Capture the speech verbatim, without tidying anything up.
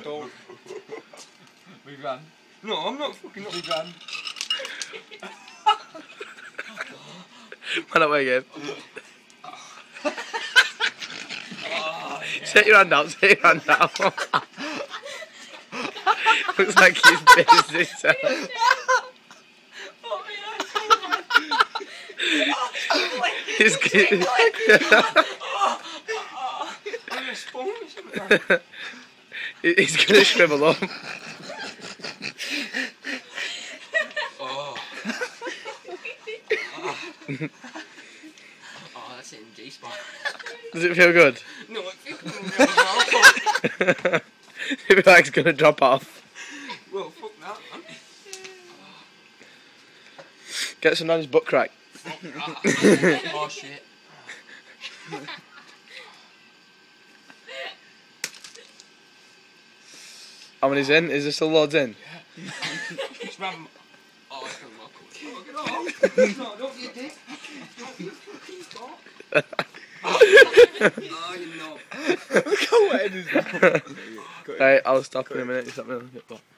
Don't. We ran. No, I'm not fucking not. We ran. Why not way again? Oh, yeah. Set your hand out, set your hand out. Looks like he's busy. So. He's good. I'm gonna spawn or something. He's gonna shrivel up. Oh. Oh, that's it in G spot. Does it feel good? No, it feels It feels like it's gonna drop off. well, fuck that, man. Get some Nanny's butt crack. Oh shit. How many's in? Is there still loads in? It's ram. Oh, it's gonna walk. Oh, get off. No, don't be a dick. Don't be a fucking dog. Oh, you know. Look how wet it is now. Right, I'll stop in a minute. Stop me.